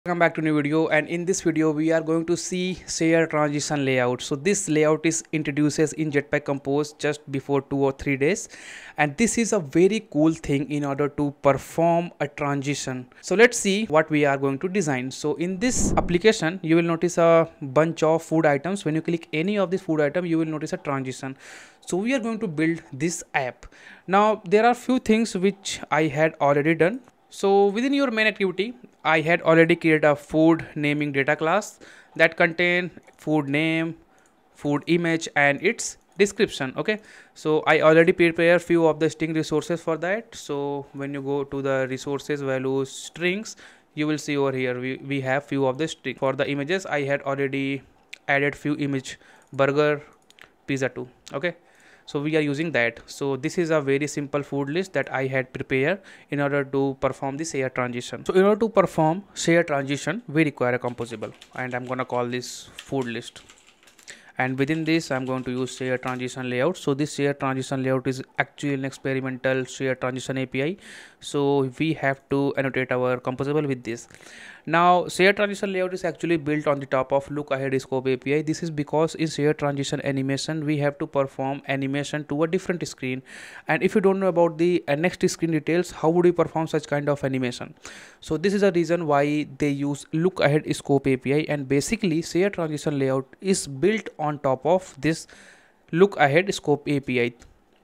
Welcome back to new video, and in this video we are going to see share transition layout. So this layout is introduces in Jetpack Compose just before 2 or 3 days, and this is a very cool thing in order to perform a transition. So let's see what we are going to design. So in this application you will notice a bunch of food items. When you click any of this food item you will notice a transition. So we are going to build this app. Now there are few things which I had already done. So within your main activity, I had already created a food naming data class that contain food name, food image and its description. Okay, so I already prepare few of the string resources for that. So when you go to the resources values strings, you will see over here we have few of the string. For the images, I had already added few image burger, pizza too. Okay, so we are using that. So this is a very simple food list that I had prepared in order to perform the share transition. So in order to perform share transition we require a composable, and I'm gonna call this food list, and within this I'm going to use share transition layout. So this share transition layout is actually an experimental share transition API, so we have to annotate our composable with this. Now share transition layout is actually built on the top of look ahead scope API. This is because in share transition animation we have to perform animation to a different screen, and if you don't know about the next screen details, how would you perform such kind of animation? So this is a reason why they use look ahead scope API, and basically share transition layout is built on top of this look ahead scope API.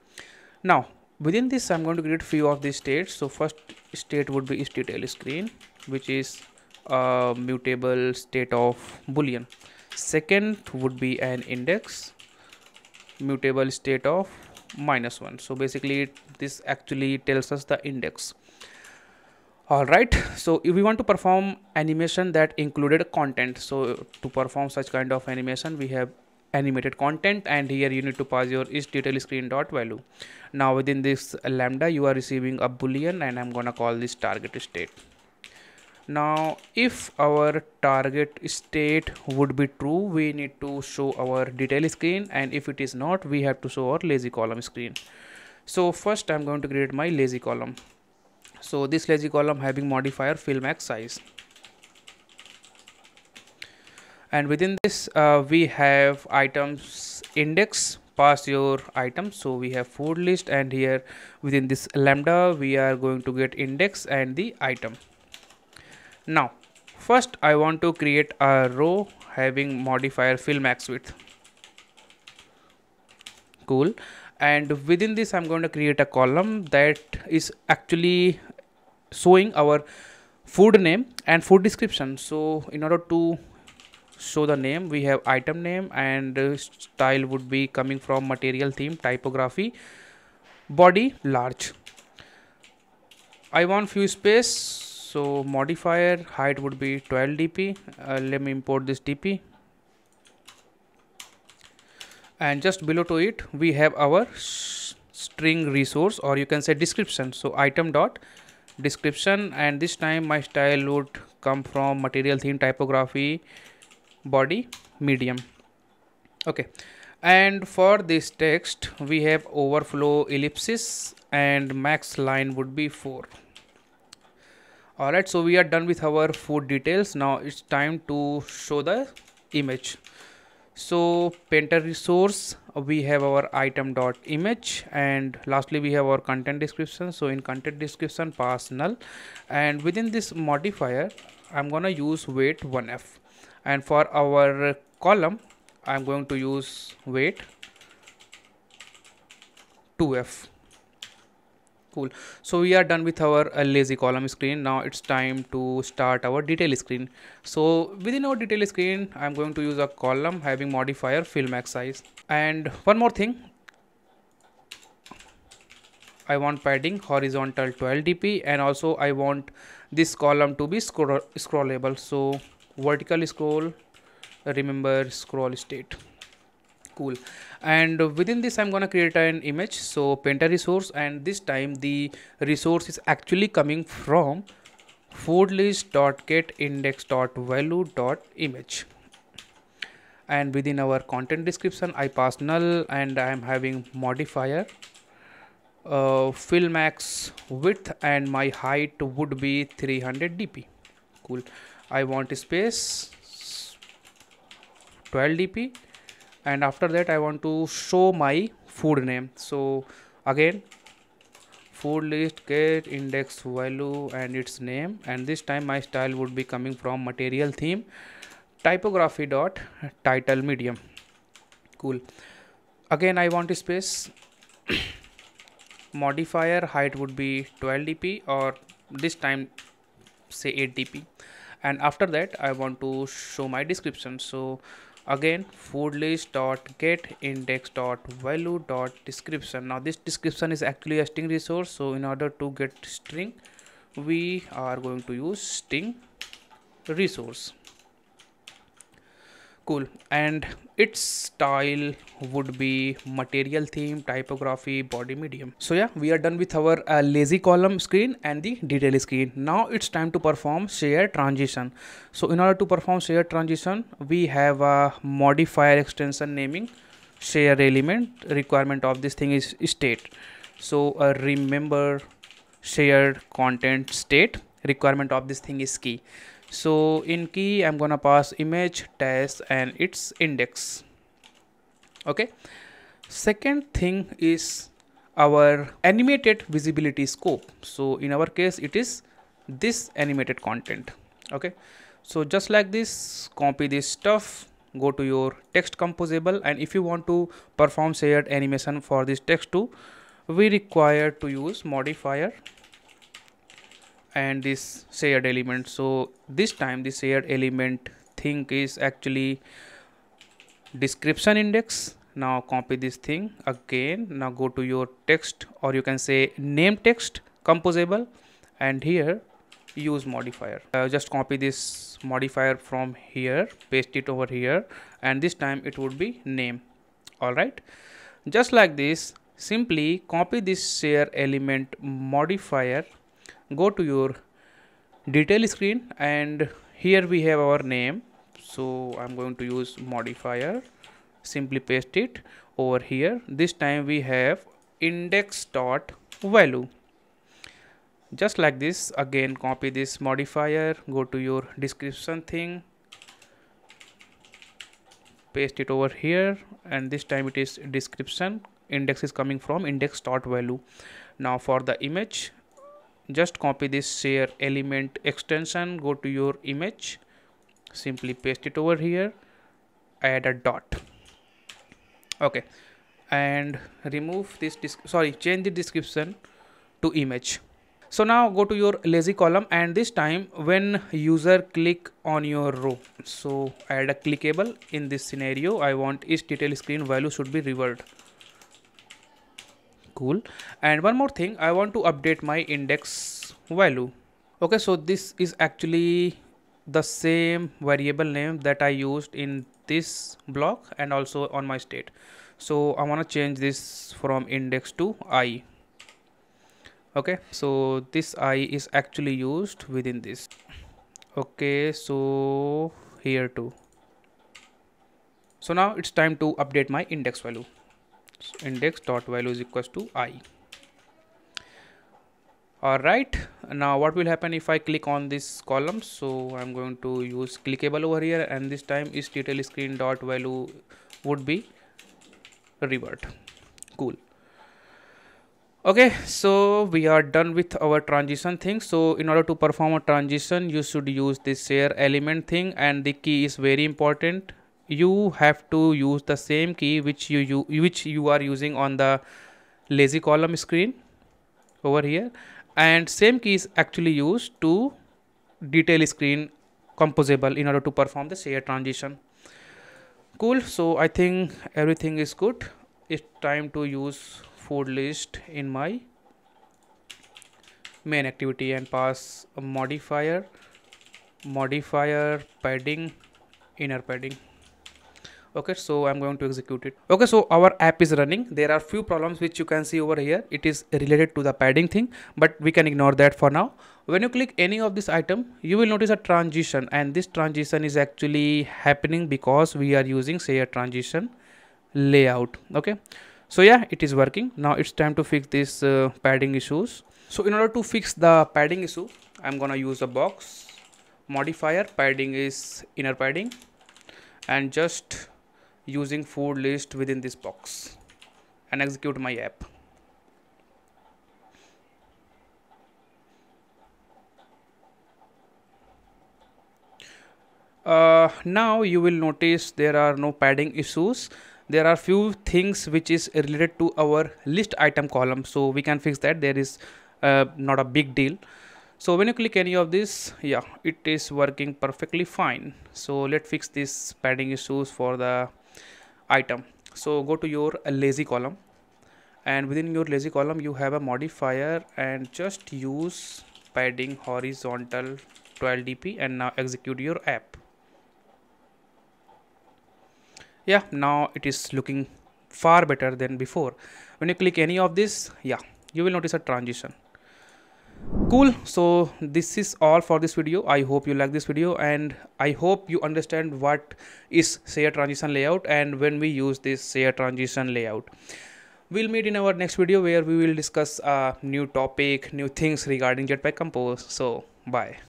Now within this I'm going to create few of these states. So first state would be isDetail screen, which is a mutable state of boolean. Second would be an index, mutable state of -1. So basically this actually tells us the index. Alright, so if we want to perform animation that included content, so to perform such kind of animation we have animated content, and here you need to pass your isDetail screen dot value. Now within this lambda you are receiving a boolean, and I'm gonna call this target state. Now if our target state would be true, we need to show our detail screen, and if it is not, we have to show our lazy column screen. So first I'm going to create my lazy column. So this lazy column having modifier fill max size, and within this we have items index, pass your item. So we have food list, and here within this lambda we are going to get index and the item. Now first I want to create a row having modifier fill max width. Cool. And within this I'm going to create a column that is actually showing our food name and food description. So in order to show the name, we have item name, and style would be coming from material theme, typography, body large. I want few space, so modifier height would be 12 dp. Let me import this dp, and just below to it we have our string resource, or you can say description. So item dot description, and this time my style would come from material theme, typography, body medium. Okay, and for this text we have overflow ellipsis, and max line would be 4. Alright, so we are done with our food details. Now it's time to show the image. So painter resource, we have our item dot image, and lastly we have our content description. So in content description pass null, and within this modifier I'm gonna use weight 1f, and for our column I'm going to use weight 2f. Cool. So we are done with our lazy column screen. Now it's time to start our detail screen. So within our detail screen I'm going to use a column having modifier fill max size. And one more thing, I want padding horizontal 12 dp, and also I want this column to be scrollable. So vertical scroll, remember scroll state. Cool. And within this I'm gonna create an image. So painter resource, and this time the resource is actually coming from food list dot get index dot value dot image, and within our content description I pass null, and I am having modifier fill max width, and my height would be 300 dp. Cool. I want space 12 dp, and after that I want to show my food name. So again, food list get index value and its name, and this time my style would be coming from material theme typography dot title medium. Cool. Again I want space. Modifier height would be 12 dp, or this time say 8 dp, and after that I want to show my description. So again, food list dot get index dot value dot description. Now this description is actually a string resource, so in order to get string we are going to use string resource. Cool. And its style would be material theme typography body medium. So yeah, we are done with our lazy column screen and the detail screen. Now it's time to perform shared transition. So in order to perform shared transition, we have a modifier extension naming share element. Requirement of this thing is state. So remember shared content state. Requirement of this thing is key. So in key I'm gonna pass image test and its index. Okay, second thing is our animated visibility scope. So in our case it is this animated content. Okay, so just like this, copy this stuff, go to your text composable, and if you want to perform shared animation for this text too, we require to use modifier and this shared element. So this time the shared element thing is actually description index. Now copy this thing again. Now go to your text, or you can say name text composable, and here use modifier. Just copy this modifier from here, paste it over here, and this time it would be name. All right, just like this, simply copy this share element modifier, go to your detail screen, and here we have our name. So I'm going to use modifier, simply paste it over here. This time we have index dot value. Just like this, again copy this modifier, go to your description thing, paste it over here, and this time it is description. Index is coming from index dot value. Now for the image, just copy this share element extension, go to your image, simply paste it over here, add a dot. Okay, and remove this change the description to image. So now go to your lazy column, and this time when user click on your row, so add a clickable. In this scenario I want is detail screen value should be revert. Cool. And one more thing, I want to update my index value. Okay, so this is actually the same variable name that I used in this block and also on my state. So I want to change this from index to I. Okay, so this I is actually used within this. Okay, so here too. So now it's time to update my index value. So index dot value is equals to I. All right, now what will happen if I click on this column? So I'm going to use clickable over here, and this time is detail screen dot value would be revert. Cool. Okay, so we are done with our transition thing. So in order to perform a transition, you should use this share element thing, and the key is very important. You have to use the same key which you are using on the lazy column screen over here, and same key is actually used to detail screen composable in order to perform the share transition. Cool. So I think everything is good. It's time to use food list in my main activity and pass a modifier padding inner padding. Okay, so I'm going to execute it. Okay, so our app is running. There are few problems which you can see over here. It is related to the padding thing, but we can ignore that for now. When you click any of this item, you will notice a transition, and this transition is actually happening because we are using SharedTransition layout. Okay, so yeah, it is working. Now it's time to fix this padding issues. So in order to fix the padding issue, I'm gonna use a box modifier padding is inner padding, and just using for list within this box and execute my app. Now you will notice there are no padding issues. There are few things which is related to our list item column, so we can fix that. There is not a big deal. So when you click any of this, yeah, it is working perfectly fine. So let's fix this padding issues for the item. So go to your lazy column, and within your lazy column you have a modifier, and just use padding horizontal 12 dp, and now execute your app. Yeah, now it is looking far better than before. When you click any of this, yeah, you will notice a transition. Cool. So this is all for this video. I hope you like this video, and I hope you understand what is shared transition layout and when we use this shared transition layout. We'll meet in our next video where we will discuss a new topic, new things regarding Jetpack Compose. So bye.